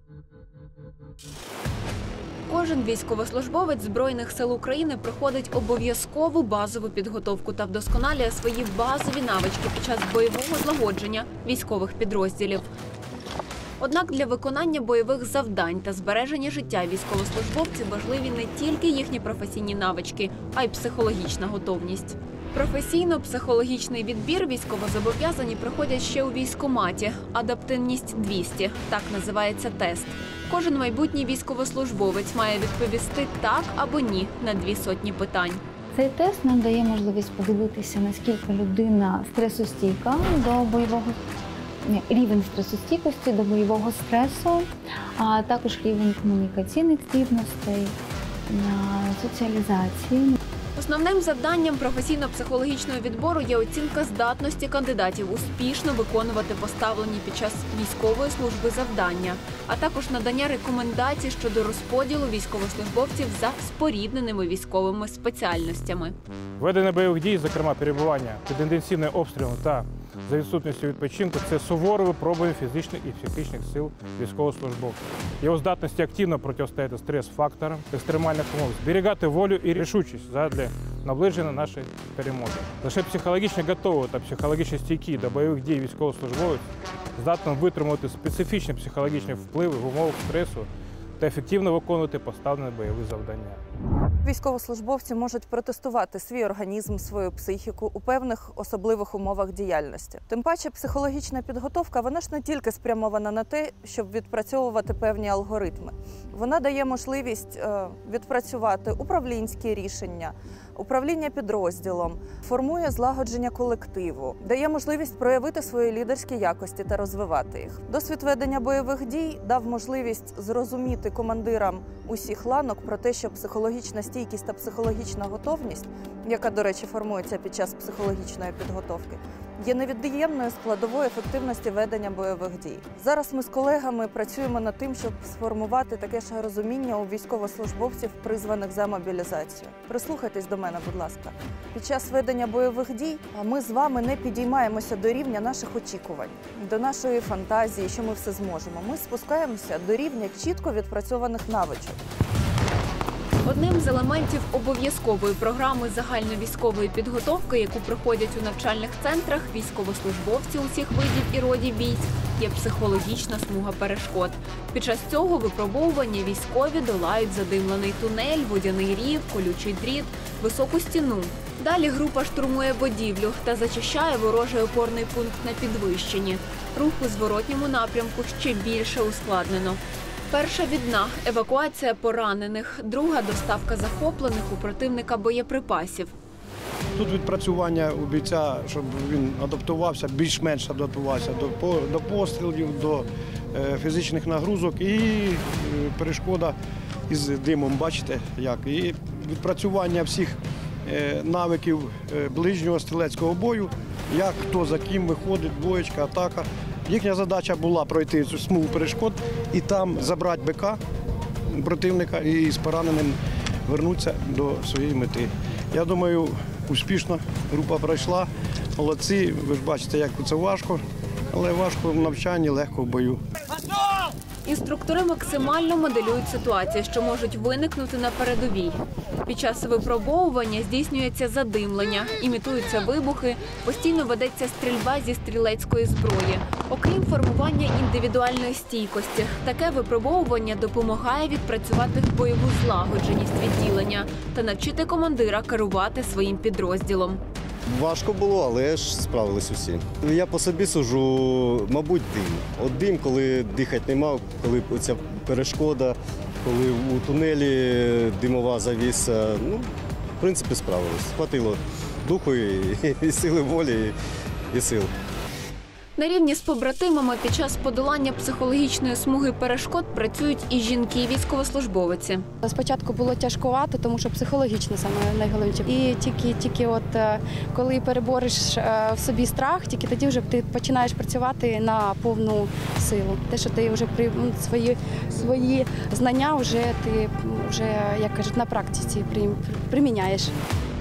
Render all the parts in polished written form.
Кожен військовослужбовець Збройних сил України проходить обов'язкову базову підготовку та вдосконалює свої базові навички під час бойового злагодження військових підрозділів. Однак для виконання бойових завдань та збереження життя військовослужбовців важливі не тільки їхні професійні навички, а й психологічна готовність. Професійно-психологічний відбір військовозобов'язані проходять ще у військкоматі «Адаптивність 200» – так називається тест. Кожен майбутній військовослужбовець має відповісти «так» або «ні» на 200 питань. Цей тест нам дає можливість подивитися, наскільки людина стресостійка до бойового рівень стресостійкості до бойового стресу, а також рівень комунікаційних здібностей, соціалізації. Основним завданням професійно-психологічного відбору є оцінка здатності кандидатів успішно виконувати поставлені під час військової служби завдання, а також надання рекомендацій щодо розподілу військовослужбовців за спорідненими військовими спеціальностями. Ведення бойових дій, зокрема перебування під інтенсивним обстрілом та за відсутністю відпочинку – це суворе випробування фізичних і психічних сил військовослужбовців. Його здатності активно протистояти стрес-факторам екстремальних умов, зберігати волю і рішучість задля наближення нашої перемоги. Лише психологічно готовий та психологічно стійкий до бойових дій військовослужбовець здатний витримувати специфічні психологічні впливи в умовах стресу та ефективно виконувати поставлені бойові завдання. Військовослужбовці можуть протестувати свій організм, свою психіку у певних особливих умовах діяльності. Тим паче психологічна підготовка, вона ж не тільки спрямована на те, щоб відпрацьовувати певні алгоритми. Вона дає можливість відпрацювати управлінські рішення, управління підрозділом, формує злагодження колективу, дає можливість проявити свої лідерські якості та розвивати їх. Досвід ведення бойових дій дав можливість зрозуміти командирам усіх ланок про те, що психологічна стійкість та психологічна готовність, яка, до речі, формується під час психологічної підготовки, є невід'ємною складовою ефективності ведення бойових дій. Зараз ми з колегами працюємо над тим, щоб сформувати таке ж розуміння у військовослужбовців, призваних за мобілізацію. Прислухайтесь до мене, будь ласка. Під час ведення бойових дій ми з вами не підіймаємося до рівня наших очікувань, до нашої фантазії, що ми все зможемо. Ми спускаємося до рівня чітко відпрацьованих навичок. Одним з елементів обов'язкової програми загальновійськової підготовки, яку проходять у навчальних центрах військовослужбовці усіх видів і родів військ, є психологічна смуга перешкод. Під час цього випробовування військові долають задимлений тунель, водяний рів, колючий дріт, високу стіну. Далі група штурмує будівлю та зачищає ворожий опорний пункт на підвищенні. Рух у зворотньому напрямку ще більше ускладнено. Перша відна – евакуація поранених, друга – доставка захоплених у противника боєприпасів. Тут відпрацювання у бійця, щоб він адаптувався, більш-менш адаптувався до пострілів, до фізичних нагрузок і перешкода із димом, бачите як. І відпрацювання всіх навиків ближнього стрілецького бою, як хто за ким виходить, двоєчка, атака. Їхня задача була пройти цю смугу перешкод і там забрати БК противника і з пораненим вернутися до своєї мети. Я думаю, успішно група пройшла. Молодці, ви ж бачите, як це важко, але важко в навчанні, легко в бою. Інструктори максимально моделюють ситуації, що можуть виникнути на передовій. Під час випробовування здійснюється задимлення, імітуються вибухи, постійно ведеться стрільба зі стрілецької зброї. Окрім формування індивідуальної стійкості, таке випробовування допомагає відпрацювати бойову злагодженість відділення та навчити командира керувати своїм підрозділом. Важко було, але ж справились усі. Я по собі сужу, мабуть, дим. От дим, коли дихати нема, коли оця перешкода, коли у тунелі димова завіса, в принципі, справились. Хватило духу і сили волі, і сил. На рівні з побратимами під час подолання психологічної смуги перешкод працюють і жінки-військовослужбовиці. Спочатку було тяжкувато, тому що психологічно саме найголовніше. І тільки коли перебориш в собі страх, тільки тоді вже ти починаєш працювати на повну силу. Те, що ти вже свої знання як кажуть, на практиці приміняєш.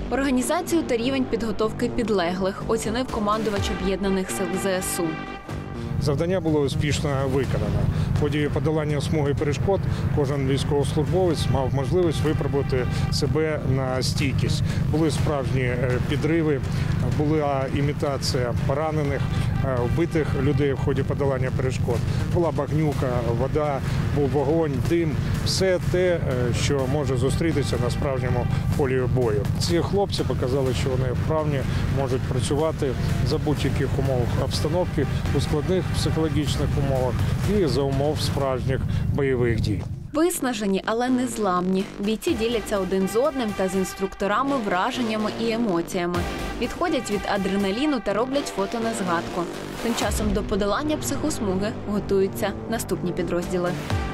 Організацію та рівень підготовки підлеглих оцінив командувач Об'єднаних сил ЗСУ. Завдання було успішно виконано. В ході подолання смуги перешкод кожен військовослужбовець мав можливість випробувати себе на стійкість. Були справжні підриви, була імітація поранених, вбитих людей в ході подолання перешкод. Була багнюка, вода, був вогонь, дим. Все те, що може зустрітися на справжньому полі бою. Ці хлопці показали, що вони вправні, можуть працювати за будь-яких умов обстановки, у складних психологічних умовах і за умов справжніх бойових дій. Виснажені, але не зламні. Бійці діляться один з одним та з інструкторами враженнями і емоціями. Відходять від адреналіну та роблять фото на згадку. Тим часом до подолання психосмуги готуються наступні підрозділи.